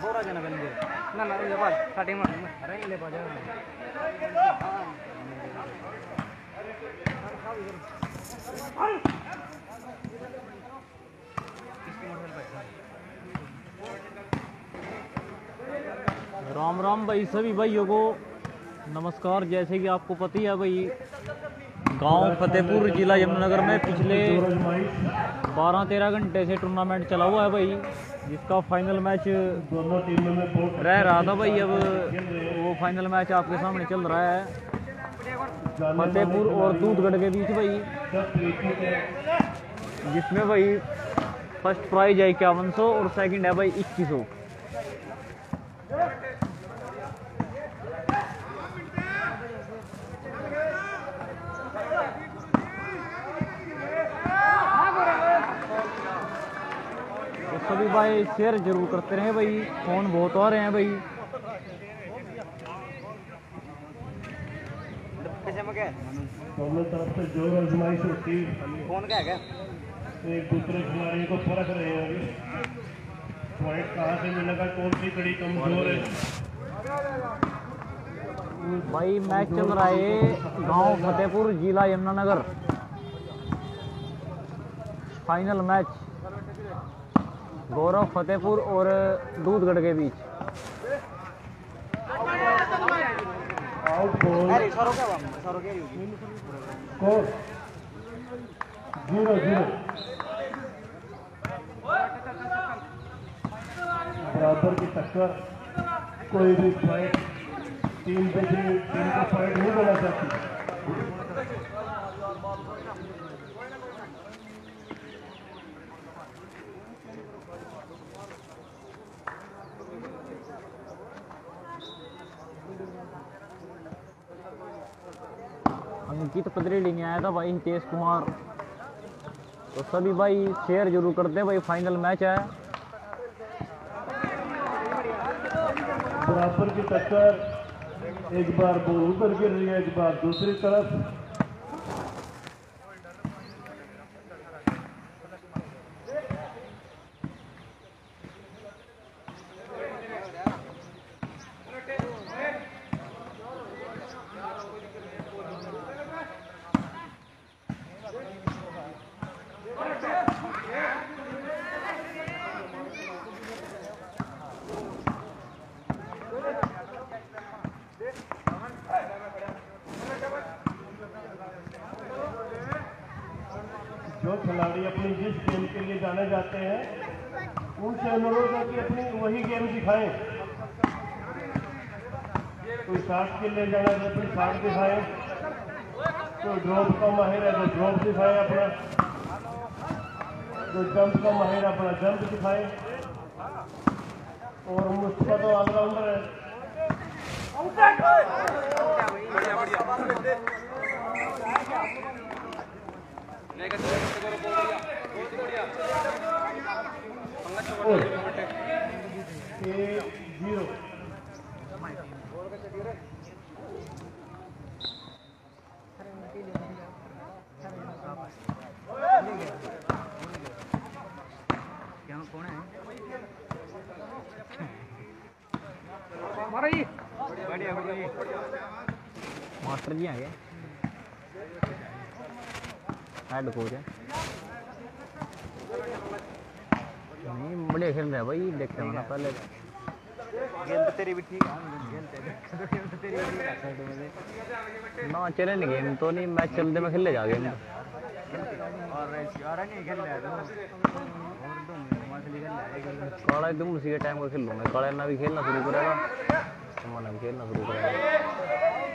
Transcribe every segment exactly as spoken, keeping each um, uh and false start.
थोड़ा जना बंदे ना ना ले पा स्टार्टिंग में अरे ले पा जा राम राम भाई, सभी भाइयों को नमस्कार। जैसे कि आपको पता ही है भाई, गांव फतेहपुर जिला यमुनानगर में पिछले बारह तेरह घंटे से टूर्नामेंट चला हुआ है भाई, जिसका फाइनल मैच दोनों टीमों में रह रहा था भाई। अब वो फाइनल मैच आपके सामने चल रहा है, फतेहपुर और दूधगढ़ के बीच भाई, जिसमें भाई फर्स्ट प्राइज है इक्यावन सौ और सेकंड है भाई इक्कीस सौ। तो सभी भाई शेयर जरूर करते रहे भाई, फोन बहुत आ रहे हैं भाई। दोनों तरफ से जोर आजमाइश होती कौन का है क्या एक दूसरे खिलाड़ी को परख रहे हैं पॉइंट कहाँ से मिलेगा, कौन सी कड़ी कमजोर है। भाई मैच चल रहा है गांव फतेहपुर जिला यमुनानगर, फाइनल मैच गौरव फतेहपुर और दूधगढ़ के बीच। आउट बॉल अरे सरो क्या बात सरो क्या स्कोर जीरो जीरो। बराबर की टक्कर, कोई भी पॉइंट टीम पे टीम को पॉइंट नहीं देना चाहती। अंकित पदरेली ने आया था भाई हितेश कुमार। तो सभी भाई शेयर जरूर करते हैं भाई, फाइनल मैच है। बराबर की टक्कर, एक बार बॉल उधर गिर रही है, एक बार दूसरी तरफ। जो खिलाड़ी अपनी जिस गेम के लिए जाने जाते हैं उनसे अनुरोध है कि अपनी वही गेम दिखाएं। कोई शॉट के लिए जाना है अपनी शॉट दिखाएं, कोई ड्रॉप का माहिर है तो ड्रॉप दिखाएं अपना, कोई जंप का माहिर है अपना जंप दिखाएं। और मुस्तफा तो ऑलराउंडर है। जीरो क्या कौन है मारा जी बढ़िया बढ़िया मास्टर जी आगे हेड कोच है, नहीं बढ़िया खेल रहा है भाई, देखते हैं ना पहले। गेंद तेरी भी ठीक है, गेंद तेरी गेंद तेरी भी ठीक है ना चैलेंज गेम तो नहीं, मैच चलते में खेले जा गेम और यार नहीं खेल रहा है और तुम मछली खेल रहा है काला तुम उसी के टाइम को खेल लूंगा, काला ना भी खेलना शुरू करेगा तो मन भी खेलना शुरू करेगा।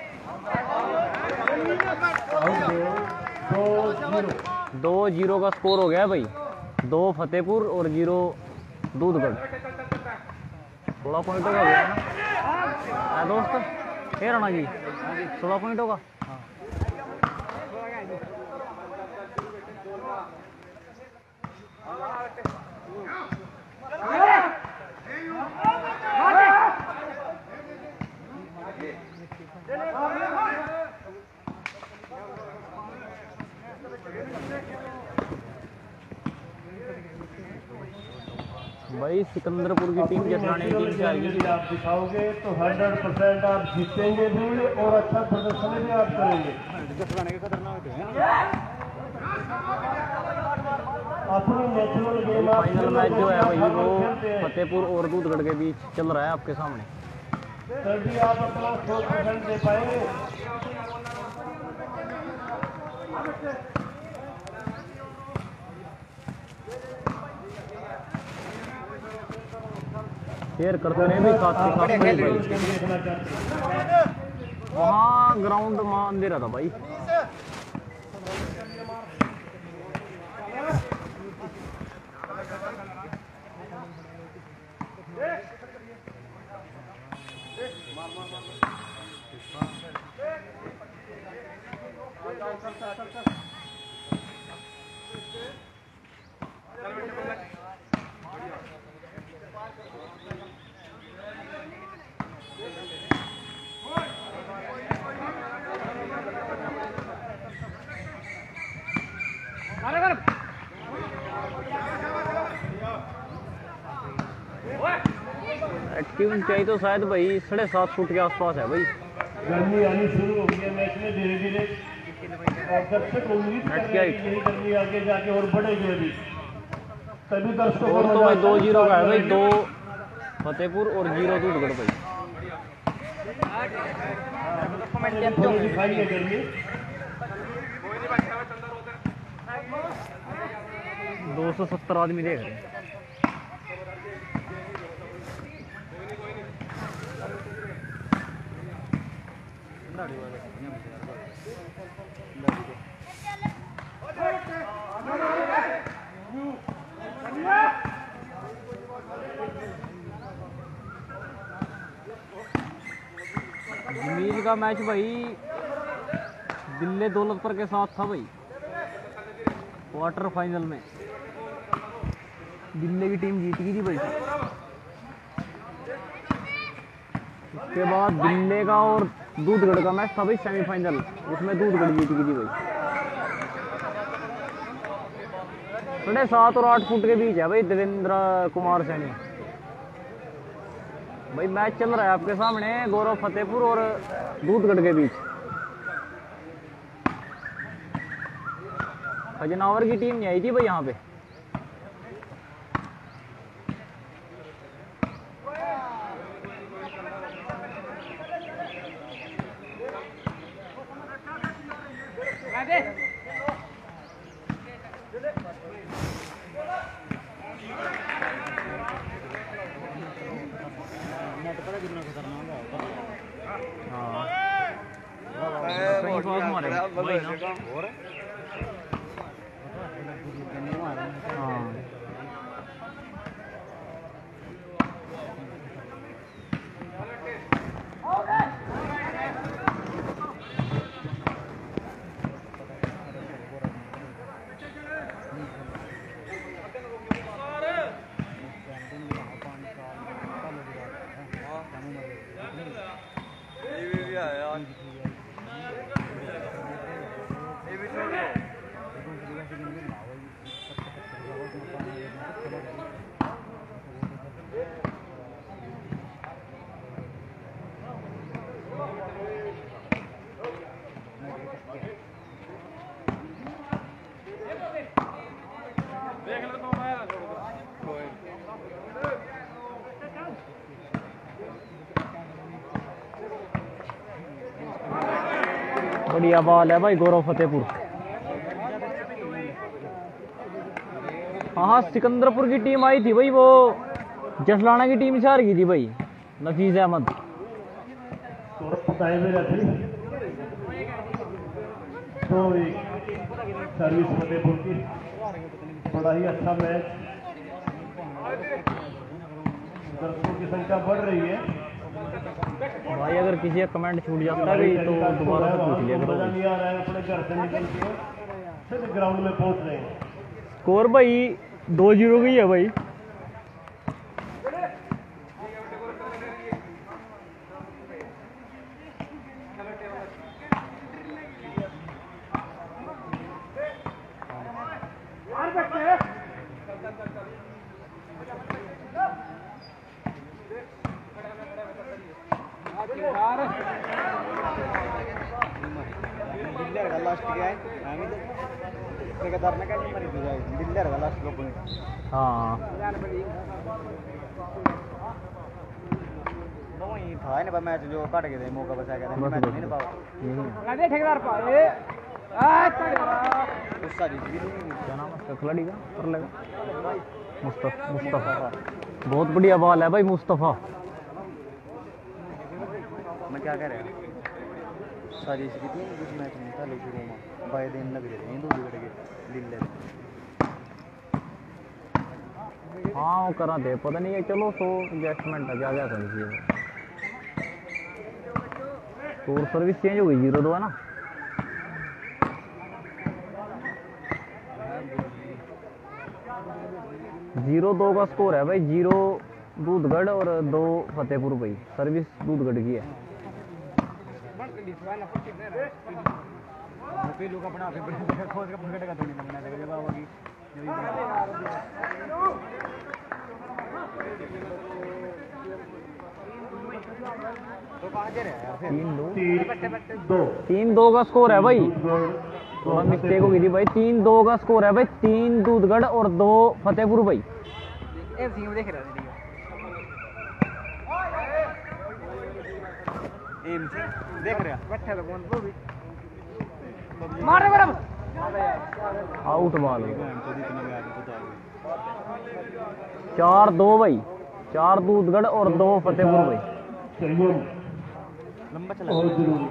दो जीरो का स्कोर हो गया भाई, दो फतेहपुर और जीरो दूधगढ़। सोलह पॉइंट होगा भैया ना दोस्त, हे राणा जी सोलह पॉइंट होगा। भाई भाई सिकंदरपुर की टीम जसलाने की टीम से आ गई। आप दिखाओगे तो हंड्रेड परसेंट आप जीतेंगे भी और अच्छा प्रदर्शन भी आप करेंगे। जसलाने के खतरनाक है अपनी नेचुरल गेम। फाइनल मैच जो है भाई वो फतेहपुर और दूधगढ़ के बीच चल रहा है आपके सामने। तभी आप अपना सौ परसेंट दे पाएंगे। शेयर करते रहे भी साथ के साथ भाई। वहाँ ग्राउंड वहाँ अंधेरा था भाई। एक्टिव ऊंचाई तो शायद भाई साढ़े सात फुट के आसपास है भाई। गर्मी आनी शुरू हो गई है मैच में धीरे धीरे, और जब तक उम्मीद कर रहे हैं कि यही गर्मी आगे जाके और बढ़ेगी अभी, तभी दर्शकों और तो भाई दो जीरो का है भाई, दो फतेहपुर और जीरो दूधगढ़ भाई। थोड़ी दिखाई है गर्मी। दो सौ सत्तर आदमी देख रहे हैं। जमील का मैच भाई दिल्ली दौलतपुर के साथ था भाई क्वार्टर फाइनल में। दिल्ली की टीम जीत गई थी भाई। उसके बाद दिल्ली का और दूधगढ़ का मैच था भाई सेमीफाइनल, उसमें दूधगढ़ जीत गई थी भाई। साढ़े सात और आठ फुट के बीच है भाई देवेंद्र कुमार सैनी भाई। मैच चल रहा है आपके सामने गौरव फतेहपुर और दूधगढ़ के बीच। खजनावर की टीम नहीं आई थी भाई यहाँ पे। बढ़िया बॉल है भाई गौरव फतेहपुर। हाँ सिकंदरपुर की टीम आई थी भाई, वो जसलाना की टीम से हार गई थी भाई। नफीस अहमद तो सर्विस फतेहपुर की बड़ा ही अच्छा मैच। दर्शकों की संख्या बढ़ रही है भाई। अगर किसी का कमेंट छूट जाता है तो दोबारा से पूछ लिया करो। मजा नहीं आ रहा है, अपने घर से निकल के सिर्फ ग्राउंड में पहुंच रहे हैं। स्कोर भाई दो जीरो की है भाई। दिल्ली का लास्ट गया है आम्ही ठेकेदार ने काय मरी दिला दिल्ली का लास्ट लोक हाँ वही था ना मैच जो काट गए थे मौका बचा गया बस मैच बस नहीं पाओ यही लगे ठेकेदार पाए आ गुस्सा जी क्या नाम है उसका खिलाड़ी का कर लेगा मुस्तफा मुस्तफा बहुत बढ़िया बॉल है भाई मुस्तफा मैं क्या कह रहा सारी इसकी थी कुछ मैच नहीं था लेकिन रोमा बाय दिन लग रहे थे दो बिगड़ गए दिल्ली हाँ वो करा दे पता नहीं है चलो सो एडजस्टमेंट है क्या क्या समझिए टूर सर्विस चेंज हो गई जीरो दो है ना जीरो दो का स्कोर है भाई जीरो दूधगढ़ और दो फतेहपुर भाई सर्विस दूधगढ़ की है लोग अपना खोज का पकड़ का थोड़ी लगना चाहिए जब होगी तो कहाँ जा रहे हैं तीन दो तीन दो तीन दो का स्कोर है भाई थोड़ा मिस्टेक हो गई थी भाई तीन दो का स्कोर है भाई तीन दूधगढ़ और दो फतेहपुर भाई एक सिंह देख रहा है एम से देख रहा बैठा तो कौन वो भी मार रे बराबर आउट बॉल चार दो भाई चार दूधगढ़ और दो फतेहपुर भाई संयम लंबा चला बहुत जरूरी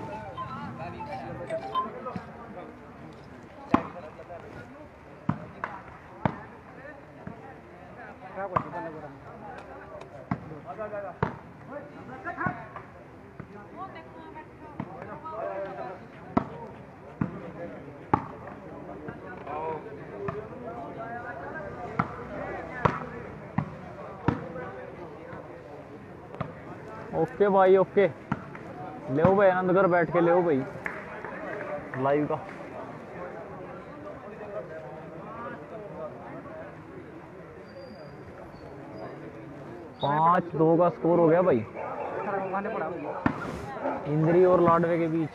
ओके भाई ओके ले भाई आनंदगढ़ बैठ के ले भाई लाइव का पाँच दो का स्कोर हो गया भाई इंद्री और लाडवे के बीच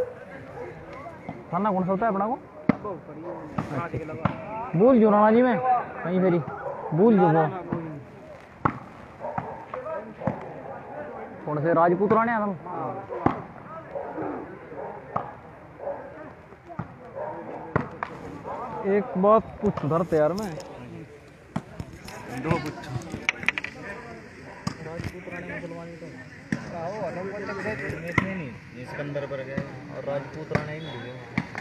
थाना कौन सा होता है अपना को भूल जो राणा जी में कहीं फेरी भूल जो वो कौन से राजपूत राणे तुम एक बात पूछ धरते यार मैं दो कुछ सिकंदर पर गए और राजपूत राणे ही मिले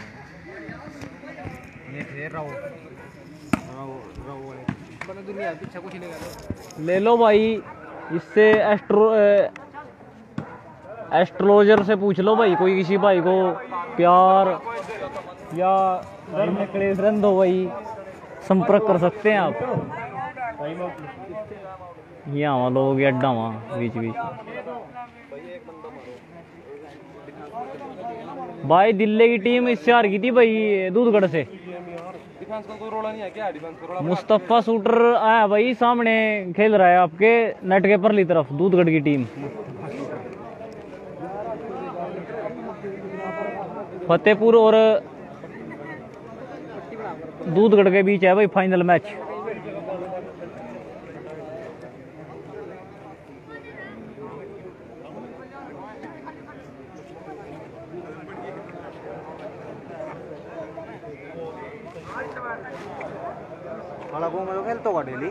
ये थे राव राव राव वाले दुनिया पीछे कुछ नहीं कर ले लो भाई इससे एस्ट्रो एस्ट्रोलॉजर से पूछ लो भाई कोई किसी भाई को प्यार या घर में क्लेश रंद हो भाई संपर्क कर सकते हैं आप यहाँ वहाँ लोग अड्डा वहाँ बीच बीच भाई दिल्ली की टीम इससे हार गई थी भाई दूधगढ़ से डिफेंस का कोई रोला नहीं है क्या डिफेंस का रोला मुस्तफा शूटर आया भाई सामने खेल रहा है आपके नेट के परली तरफ दूधगढ़ की टीम फतेहपुर और दूधगढ़ के बीच है भाई फाइनल मैच वाला वो मैं खेलता होगा डेली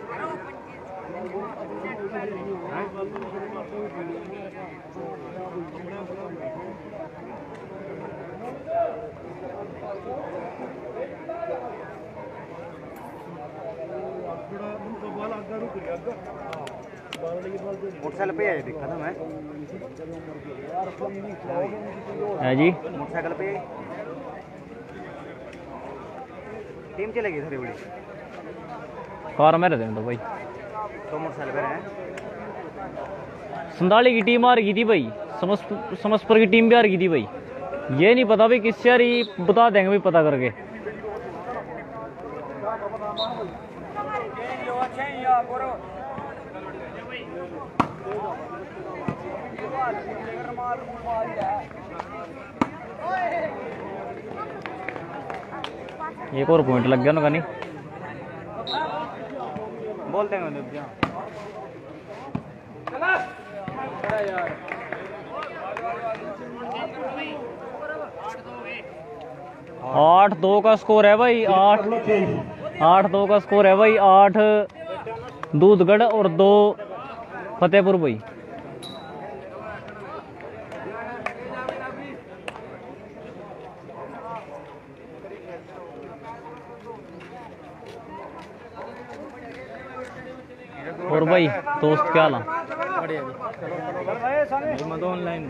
मोटरसाइकिल पे आए देखा था मैं है जी मोटरसाइकिल पे टीम चलेगी थोड़ी बड़ी कार में रहते हैं तो भाई तो मोटरसाइकिल पे रहे संताली की टीम हार गई थी भाई समस समसपुर की टीम भी हार गई थी भाई ये नहीं पता भाई किससे यार ही बता देंगे भाई पता करके एक और पॉइंट लग गया ना नहीं बोलते हैं अनुप जी। आठ दो का स्कोर है भाई। आठ आठ दो का स्कोर है भाई। आठ दूधगढ़ और दो फतेहपुर भाई। और भाई दोस्त क्या हाल ऑनलाइन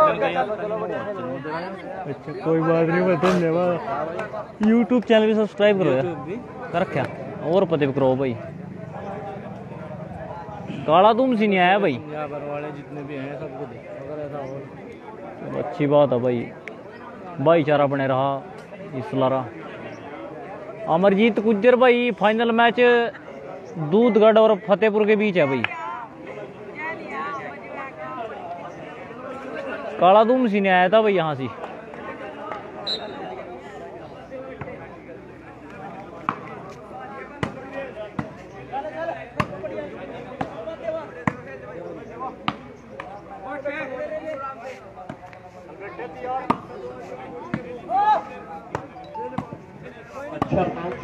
अच्छा कोई बात नहीं मैं धन्यवाद। यूट्यूब चैनल भी सब्सक्राइब करो यार कर रखा और पते भी करो भाई। काला तुम सी नहीं आया भाई वाले जितने भी हैं सबको अच्छी बात है भाई। भाईचारा बने रहा इस लारा। अमरजीत गुज्जर भाई फाइनल मैच दूधगढ़ और फतेहपुर के बीच है भाई। काला दूम सी ने आया था भाई यहाँ से। अच्छा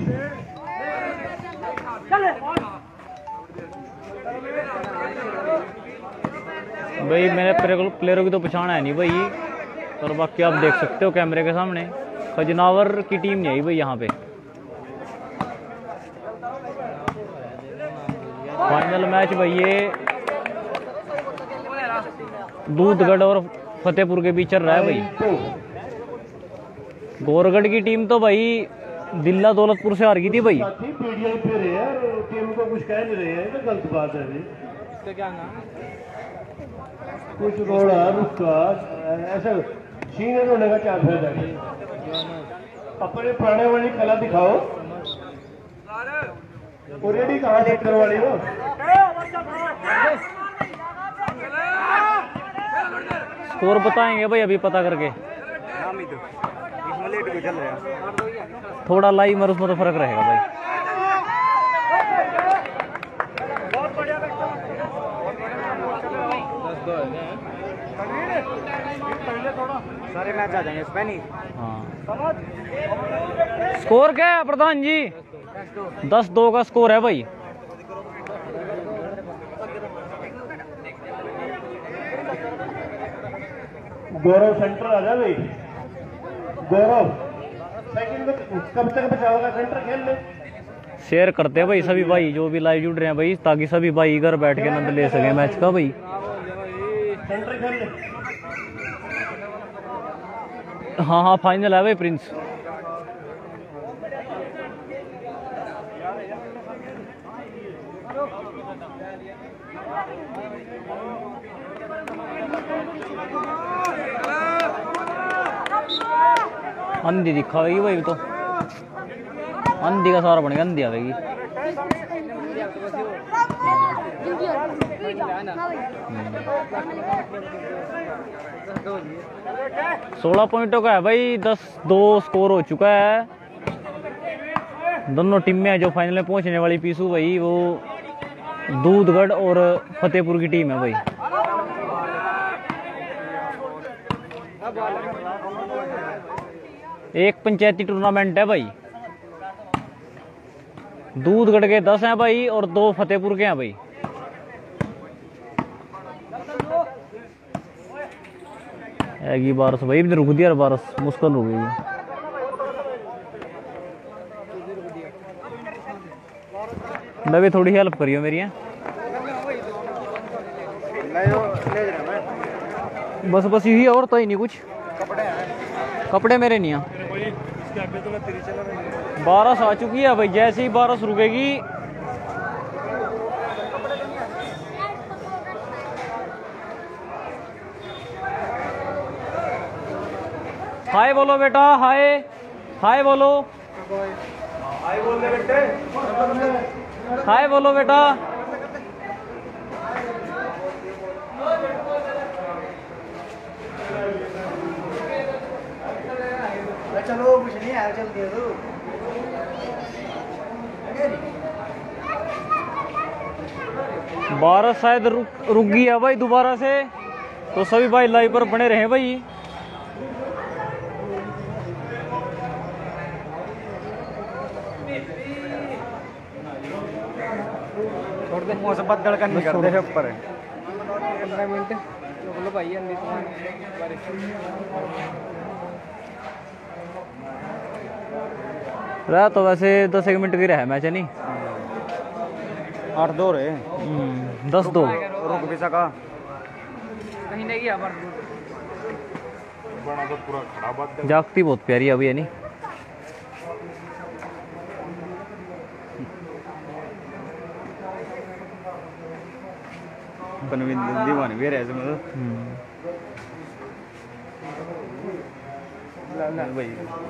भाई मैंने प्लेयरों की तो पहचान है नहीं भाई, और बाकी आप देख सकते हो कैमरे के सामने खजनावर की टीम नहीं आई भाई यहाँ पे। फाइनल मैच भाई ये दूधगढ़ और फतेहपुर के बीच चल रहा है भाई। गोरगढ़ की टीम तो भाई दिल्ला दौलतपुर से हार गई थी भाई। टीम को कुछ कह नहीं रहे हैं तो गलत बात है जी। क्या नाम कुछ रोड़ा रुका ऐसा सीनियर होने का क्या फायदा है। अपने पुराने वाली कला दिखाओ। ऑलरेडी कहाँ लेकर वाली हो। स्कोर बताएंगे भाई अभी पता करके। नाम ही तो इसमें लेट भी चल रहा है थोड़ा लाइव और उसमें तो फर्क रहेगा भाई। सारे मैच आ जाएंगे इसमें नहीं। हाँ स्कोर क्या है प्रधान जी? दस दो का स्कोर है भाई। गौरव सेंटर आ जाए भाई। गौरव सेकंड में कब तक बचा होगा सेंटर खेल में। शेयर करते हैं भाई सभी भाई जो भी लाइव जुड़ रहे हैं भाई, ताकि सभी भाई घर बैठ के आनंद ले सके मैच का भाई। सेंटर खेल ले। हाँ हाँ फाइनल है भाई प्रिंस। अंधी दिखाएगी भाई तो अंधी का सारा बनेगा। अंधी आवेगी। सोलह पॉइंटों का है भाई। दस दो स्कोर हो चुका है। दोनों टीम में जो फाइनल में पहुंचने वाली पीसू भाई वो दूधगढ़ और फतेहपुर की टीम है भाई। एक पंचायती टूर्नामेंट है भाई। दूधगढ़ के दस हैं भाई और दो फतेहपुर के हैं भाई। आएगी बारिश भाई, इधर रुक दिया बारिश मुश्किल हो गई। मैं भी थोड़ी हेल्प करियो मेरी है। बस बस यही और तो ही नहीं कुछ। कपड़े मेरे नहीं हैं। बारिश आ चुकी है भाई। जैसे ही बारिश रुकेगी हाय बोलो बेटा। हाय हाय बोलो। हाय बोल दे बेटे। हाय बोलो बेटा। बारिश शायद रुक रुक गई है भाई दोबारा से, तो सभी भाई लाइव पर बने रहे भाई। छोड़ दे मुँह से बदल का नहीं कर दे ऊपर पंद्रह मिनट बोलो भाई अंदर बारिश रहा तो वैसे दस एक मिनट की रहा मैच है नहीं, आठ दो रहे हम्म, दस दो रुक भी सका कहीं नहीं गया पर जागती बहुत प्यारी है अभी है नहीं। दीवाने भी रहे मतलब भाई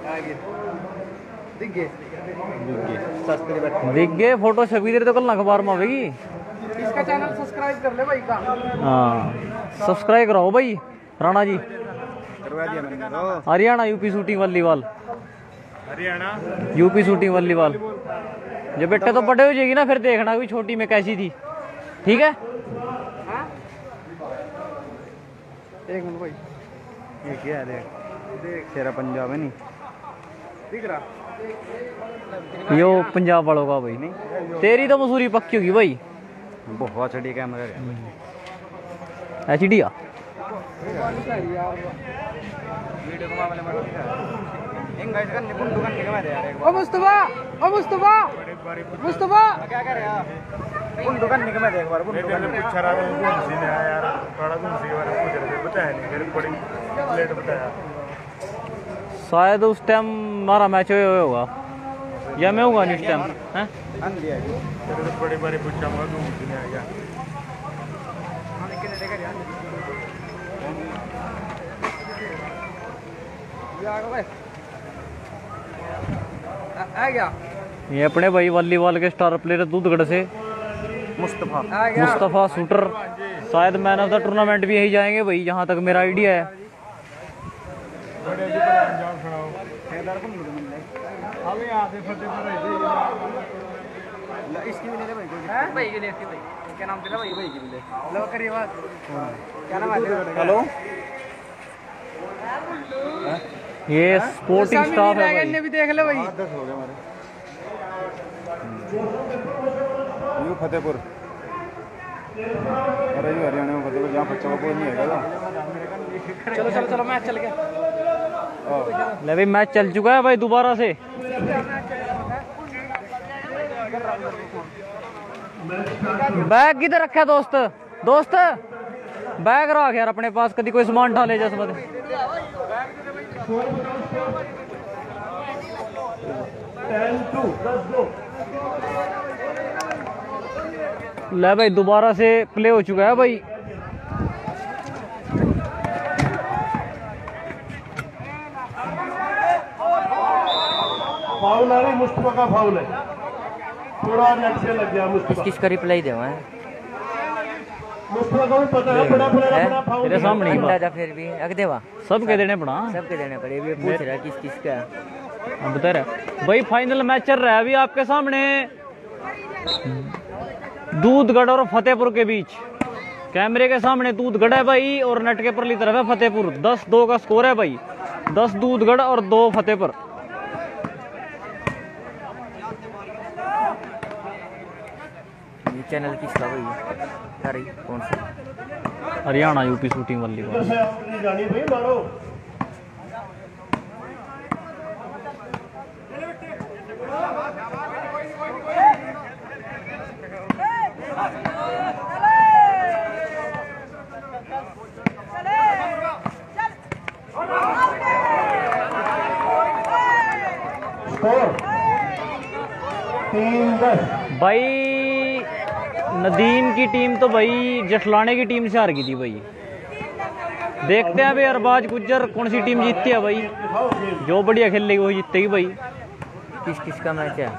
दिख गए सस्ते बैठे दिख गए फोटो छपी दे तो कल अखबार में आवेगी। इसका चैनल सब्सक्राइब कर ले भाई का। हाँ सब्सक्राइब कराओ भाई राणा जी। करवा दिया मैंने तो Haryana UP shooting volleyball, Haryana UP shooting volleyball. जब बेटे तो बड़े हो जाएगी ना फिर देखना भी छोटी में कैसी थी, ठीक है। एक मिनट भाई ये क्या है देख देख तेरा पंजाब है नहीं दिख रहा यो पंजाब वालों का भाई नहीं, तेरी तो मसूरी पक्की होगी भाई। बहुत चढ़ी कैमरा है एच डी आ वीडियो कमा वाले मत इन गाइस का निपुण दुकान निकलवा दे यार एक ओ मुस्तफा ओ मुस्तफा मुस्तफा क्या कर रहे हो उन दुकान निकलवा दे एक बार उन दुकान पूछ रहा हूँ कौन सी ने आया यार, थोड़ा कौन सी के बारे में पूछ रहे थे, बताया नहीं मेरे बड़ी लेट बताया। शायद उस टाइम हमारा मैच हुआ होगा या मैं होगा नहीं उस टाइम हैं। अन दिया है तेरे से बड़ी बड़ी पूछा मैं कौन सी ने आया। हम कितने देकर यार ये आ गया भाई आ आ गया ये अपने भाई वॉलीबॉल के स्टार प्लेयर दूधगढ़ से मुस्तफा आ गया मुस्तफ़ा शूटर, शायद मैन ऑफ द टूर्नामेंट भी यही जाएंगे भाई जहाँ तक मेरा आइडिया है। बड़े जी का अंजाम सुनाओ। ठेकेदार को मिल मिल हम यहाँ से फतेहपुर रहे थे। इसकी भी ले ले भाई कोई हैं भाई के लिए भाई क्या नाम तेरा भाई भाई की भी ले लो करिए बात क्या नाम है तेरा हेलो ये स्पोर्टिंग स्टाफ है भाई। ने भी देख ले भाई दस हो गए हमारे यू फतेहपुर अरे यू हरियाणा में फतेहपुर जहाँ बच्चों का कोई नहीं है चलो चलो चलो मैच चल गया ले भाई मैच चल चुका है भाई दोबारा से। बैग किधर रखा है दोस्त दोस्त बैग रख यार अपने पास, कभी कोई सामान ढाले जैसे बता ले भाई दोबारा से प्ले हो चुका है भाई। फाउल आ रही, मुस्तफा का फाउल है, पूरा नेट से लग गया मुस्तफा। किसका रिप्लाई देवा है मुस्तफा को भी पता है बड़ा बड़ा बड़ा फाउल तेरे सामने ही बात। अंदाजा फिर भी अग देवा सब के देने पड़ा सबके देने पड़े। ये पूछ रहा है किस किस का। अब बता रहा भाई फाइनल मैच चल रहा है अभी आपके सामने दूधगढ़ और फतेहपुर के बीच। कैमरे के सामने दूधगढ़ है भाई और नेट के परली तरफ है फतेहपुर। दस दो का स्कोर है भाई, दस दूधगढ़ और दो फतेहपुर। ये चैनल किसका भाई अरे कौन सा? Haryana UP shooting volleyball. इधर से अपनी जानी भाई मारो। स्कोर तीन दस। भाई नदीम की टीम तो भाई जठलाने की टीम से हार गई थी भाई। देखते हैं भाई अरबाज गुज्जर कौन सी टीम जीतती है भाई। जो बढ़िया खेल लेगी वही जीतेगी भाई। किस किस का मैच है?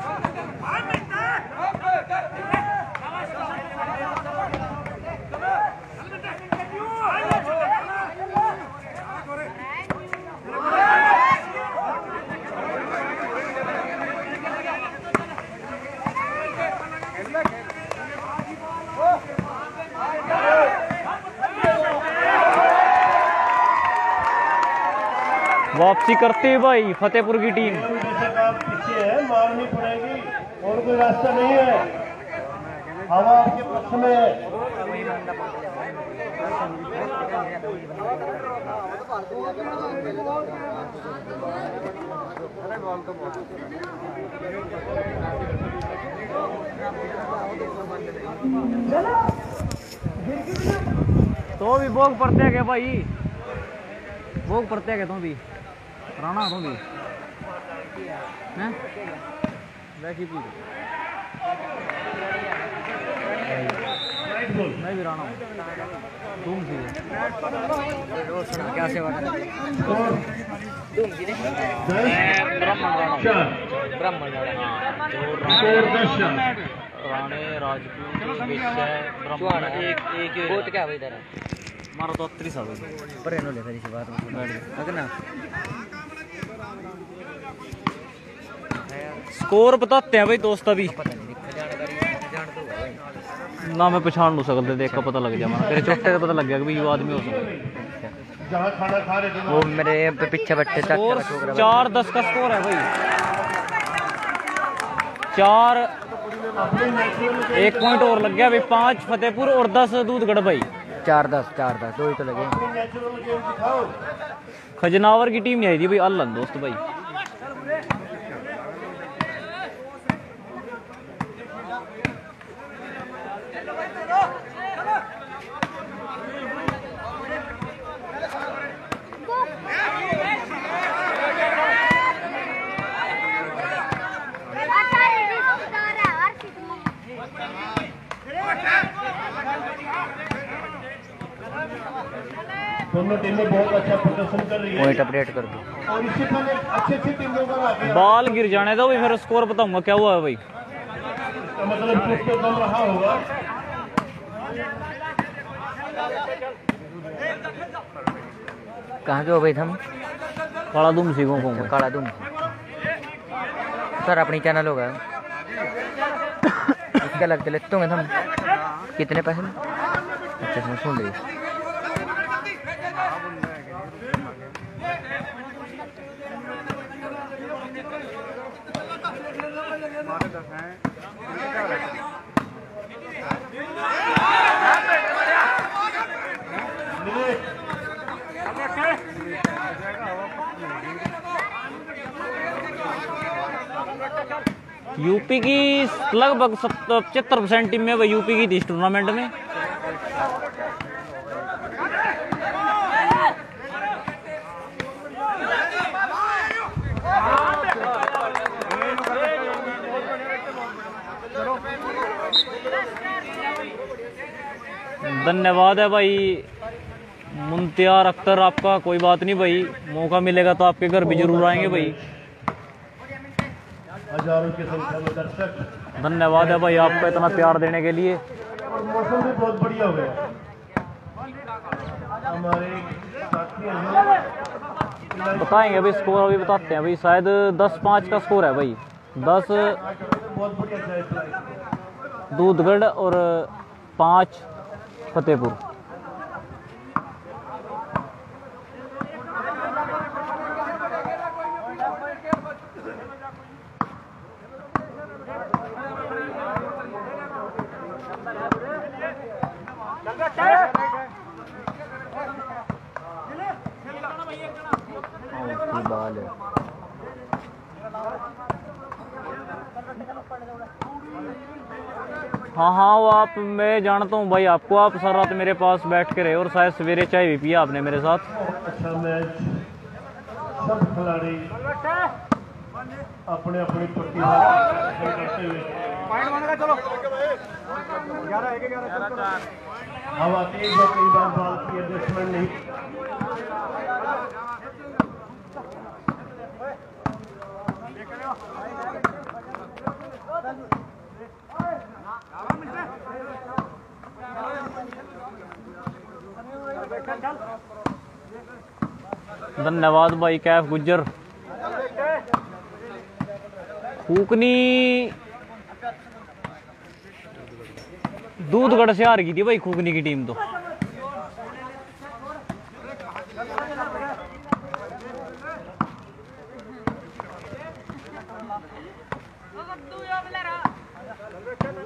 वापसी करते हैं भाई फतेहपुर की टीम। बेशक आप पीछे है, मारनी पड़ेगी और कोई रास्ता नहीं है, हवा आपके पक्ष में है। तो भी भोग पड़ते है क्या भाई, भोग पड़ते है क्या तुम भी राणा, तुम भी हैं वैसी पूछ मैं भी राणा हूँ, तुम सी क्या सेवा ब्राह्मण राणे राजपूत विषय ब्राह्मण एक एक बहुत क्या भाई इधर मारा तो अत्तीस साल पर इन्हों ले इसी बात में ना स्कोर बताते हैं भाई दोस्त अभी पता नहीं जानकारी जान तो होगा भाई। ना मैं पहचान नहीं सकते, देख का पता लग जाए तेरे चोटे का पता लग गया कि भाई वो आदमी हो सकता जहाँ खाना खा रहे थे वो मेरे पे पीछे बैठे स्कोर चार दस का स्कोर है भाई, चार एक पॉइंट और लग गया भाई, पाँच फतेहपुर और दस दूधगढ़ भाई। चार दस चार दस दो ही तो लगे। नेचुरल गेम दिखाओ। खजनावर की टीम नहीं आई थी भाई, अल्लाह दोस्त भाई। दोनों टीमें बहुत अच्छा प्रदर्शन कर रही है पॉइंट अपडेट कर दो और इससे पहले अच्छी अच्छी टीमों का आ गया। बाल गिर जाने दो भाई, फिर स्कोर बताऊंगा क्या हुआ है भाई। इसका मतलब कुछ तो दम रहा होगा। कहाँ के हो भाई हम? काला दुम सीखों को काला दूम सर अपनी चैनल होगा इसका लगते लेते होंगे हम कितने पैसे में? अच्छा इसमें सुन रही यूपी की लगभग पचहत्तर परसेंट टीम में भाई यूपी की थी इस टूर्नामेंट में। धन्यवाद है भाई मुंतियार अख्तर आपका, कोई बात नहीं भाई, मौका मिलेगा तो आपके घर भी जरूर आएंगे भाई। हजारों की संख्या में दर्शक। धन्यवाद है भाई आपका इतना प्यार देने के लिए। और मौसम भी बहुत बढ़िया हो गया। हमारे साथी हैं बताएंगे भाई स्कोर, अभी बताते हैं भाई, शायद दस पाँच का स्कोर है भाई, दस बहुत बढ़िया जाए दूधगढ़ और पाँच फतेहपुर। बाल है हाँ हाँ वो आप, मैं जानता हूँ भाई आपको, आप सारा रात मेरे पास बैठ के रहे और शायद सवेरे चाय भी पिया आपने मेरे साथ। अच्छा मैच, सब खिलाड़ी अपने अपनी प्रतिभा करते हुए हवा तेज है, कई बार बॉल की एडजस्टमेंट नहीं। धन्यवाद भाई कैफ गुज्जर। फूकनी दूधगढ़ से हार गई थी भाई खूकनी की टीम तो।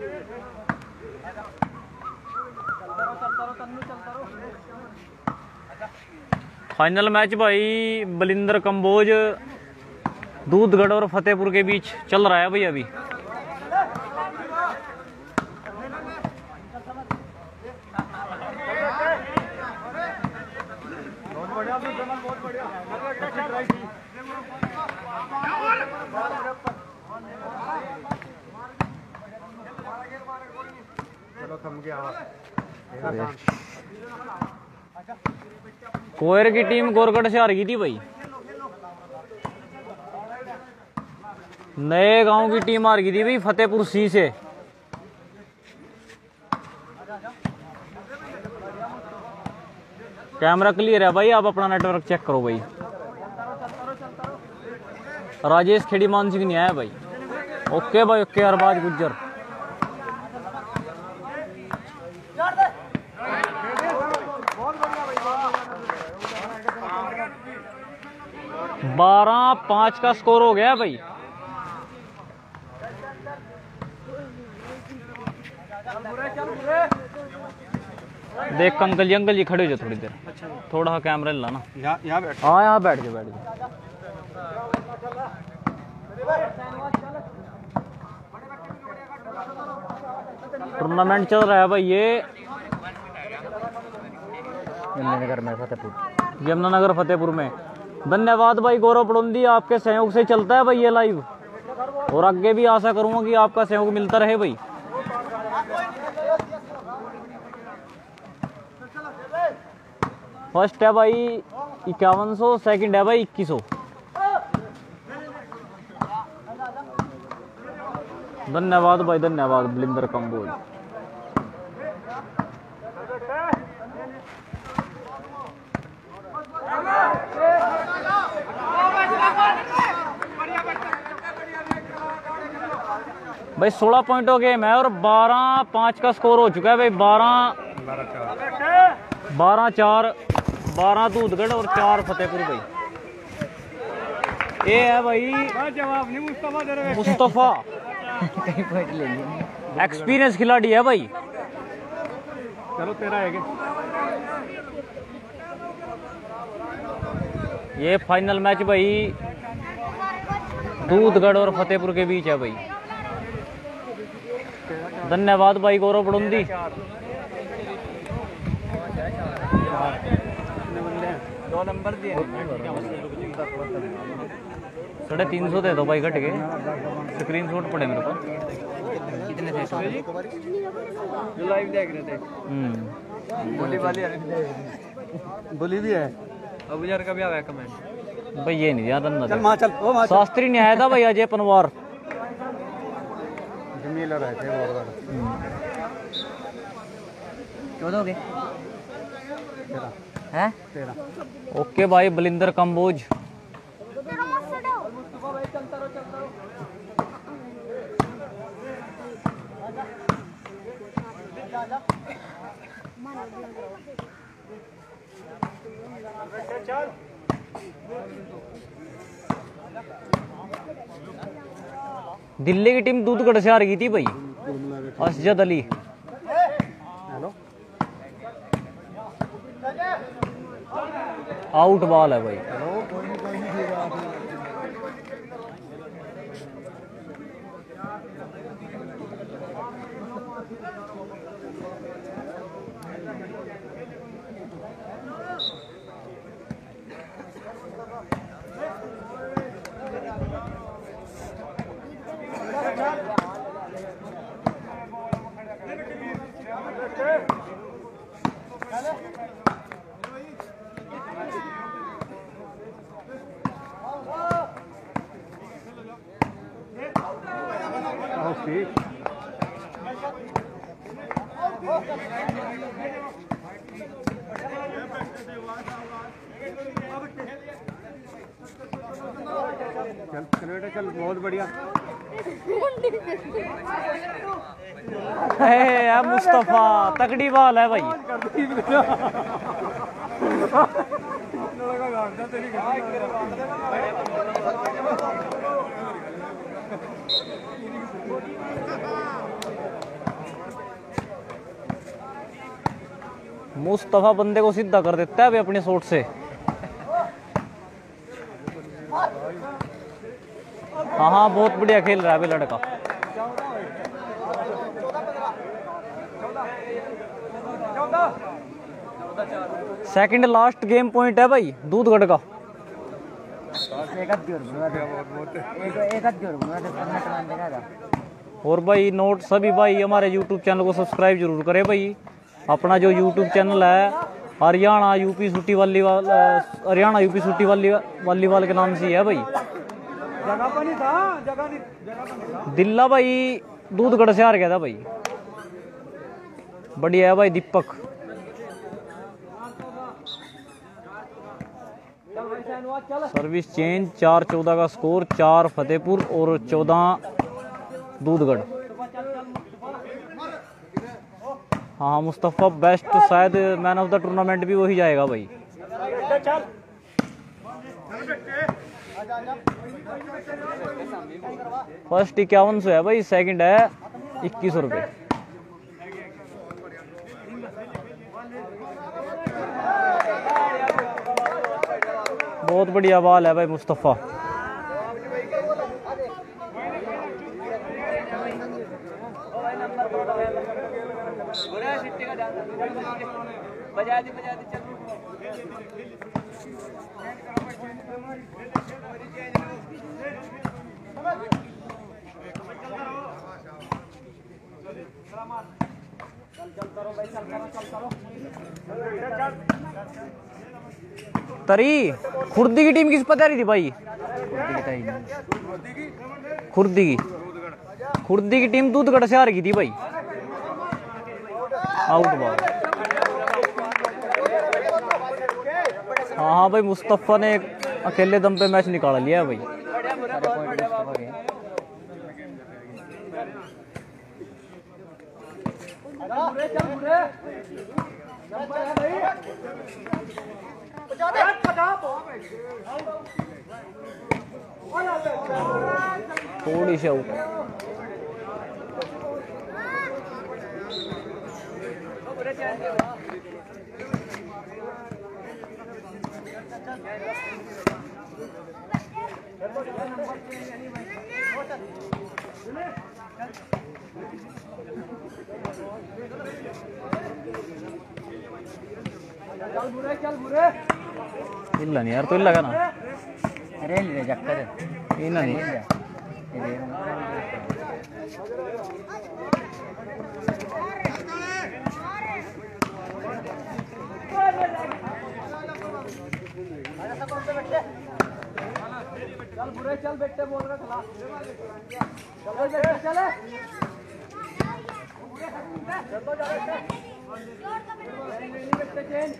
फाइनल मैच भाई बलिंदर कंबोज दूधगढ़ और फतेहपुर के बीच चल रहा है भाई अभी। कोयर की टीम गोरगढ़ से हार गई थी भाई। नए गांव की टीम हार गई थी भाई फतेहपुर सी से। कैमरा क्लियर है भाई, आप अपना नेटवर्क चेक करो भाई। राजेश खेड़ी मान सिंह नहीं आया भाई। ओके भाई ओके अरबाज गुज्जर। बारह पांच का स्कोर हो गया भाई। देख अंकल जी, अंकल जी खड़े हो जाओ थोड़ी देर, थोड़ा कैमरा लाना। यहाँ बैठ। हाँ यहाँ बैठ जाओ बैठ जाओ। टूर्नामेंट चल रहा है भाई ये यमुनानगर में फतेहपुर। यमुनानगर फतेहपुर में। धन्यवाद भाई गौरव पड़ोंदी, आपके सहयोग से चलता है भाई ये लाइव, और आगे भी आशा करूंगा कि आपका सहयोग मिलता रहे भाई। फर्स्ट है भाई इक्यावन सौ, सेकंड है भाई इक्कीस सौ। धन्यवाद भाई धन्यवाद बलिंदर कंबोज। भाई सोलह पॉइंट हो गए मैं, और बारह पाँच का स्कोर हो चुका है भाई। बारह बारह चार, बारह दूधगढ़ और चार फतेहपुर भाई। ये है भाई जवाब नहीं मुस्तफा दे रहे। मुस्तफा कहीं पॉइंट ले लिए। एक्सपीरियंस खिलाड़ी है भाई। चलो तेरा है क्या? ये फाइनल मैच भाई दूधगढ़ और फतेहपुर के बीच है भाई। धन्यवाद भाई गौरव पड़ोंदी। दो नंबर दिए। साढ़े तीन सौ दे दो भाई घट के, स्क्रीन शॉट पड़े मेरे को। कितने थे सौ? जो लाइव देख रहे थे। हम्म बोली वाली बोली भी है। अबू यार का भी आया कमेंट। भाई ये नहीं याद अंदर। चल माँ चल ओ माँ शास्त्री नहीं आया था भाई अजय पनवार। जमील रहे थे बहुत चौदह हो गए हैं? तेरह। ओके भाई बलिंदर कंबोज। दिल्ली की टीम दूधगढ़ से हार गई थी भाई। Asjad Ali hello out ball है भाई। चल चल बेटा चल, बहुत बढ़िया। है मुस्तफा तकड़ी बॉल है भाई। मुस्तफा बंदे को सीधा कर देता है अभी अपने शॉट से। हाँ हाँ बहुत बढ़िया खेल रहा है अभी लड़का। सेकंड लास्ट गेम पॉइंट है भाई दूधगढ़ का। और भाई नोट सभी भाई हमारे यूट्यूब चैनल को सब्सक्राइब जरूर करें भाई। अपना जो यूट्यूब चैनल है Haryana UP shooting volleyball, Haryana UP shooting volleyball के नाम से ही है भाई। दिल्ला भाई दूधगढ़ से हार गया था भाई। बढ़िया है भाई दीपक। सर्विस चेंज, चार चौदह का स्कोर, चार फतेहपुर और चौदह दूधगढ़। हाँ मुस्तफा बेस्ट, शायद मैन ऑफ द टूर्नामेंट भी वही जाएगा भाई। फर्स्ट इक्यावन सौ है भाई, सेकंड है इक्कीस सौ रुपये। बहुत बढ़िया बॉल है भाई मुस्तफा। तरी खुर्दी की टीम किस पता रही थी भाई? खुर्दी की खुर्दी की टीम दूधगढ़ से हार गई थी भाई। Out ball. हाँ हाँ भाई मुस्तफा ने अकेले दम पे मैच निकाल लिया भाई। थोड़ी सी आउट। ಇಲ್ಲ ನೀ ಯಾರು ಇಲ್ಲ ಕಣ ಅರೇನಿದೆ ಜಕ್ಕದೆ ಇಲ್ಲ ನೀ चल बुरे चल बेटे बोल रहा खिला चलो चले चले चलो जा बेटे चेंज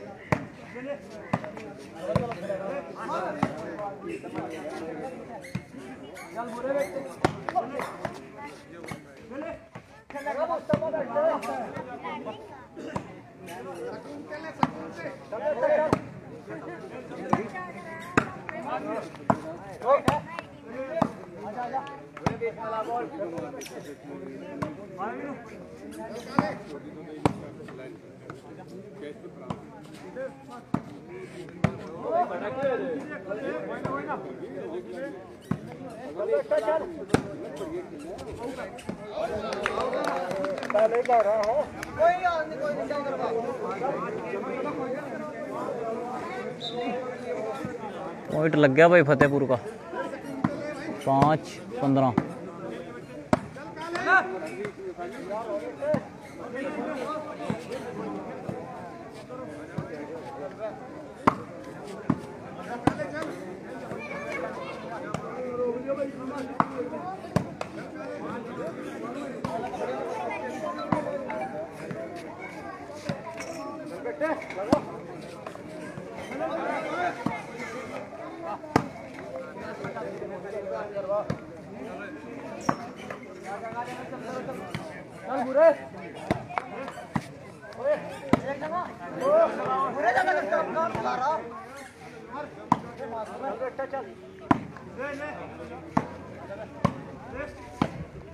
चल बुरे बेटे चलेगा मुस्तफा बेटे पॉइंट लग गया भाई फतेहपुर का पाँच पंद्रह। चल बुरे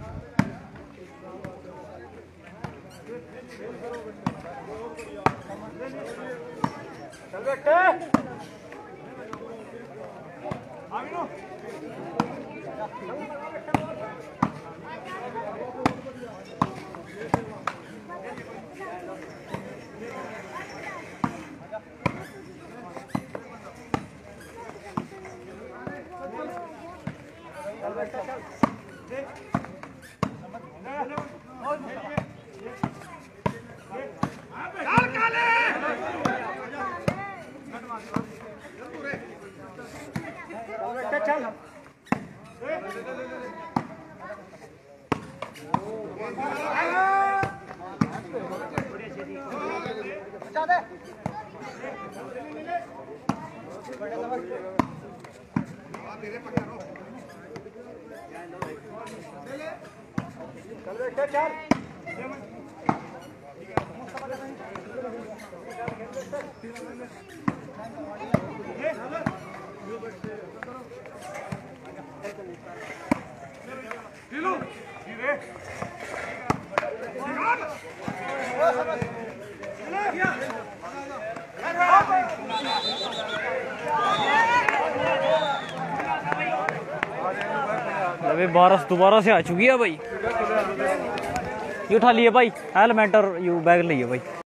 चल अबे बारस दोबारा से आ चुकी है भाई। ये उठा लिए भाई हेलमेट और यू बैग लिए भाई।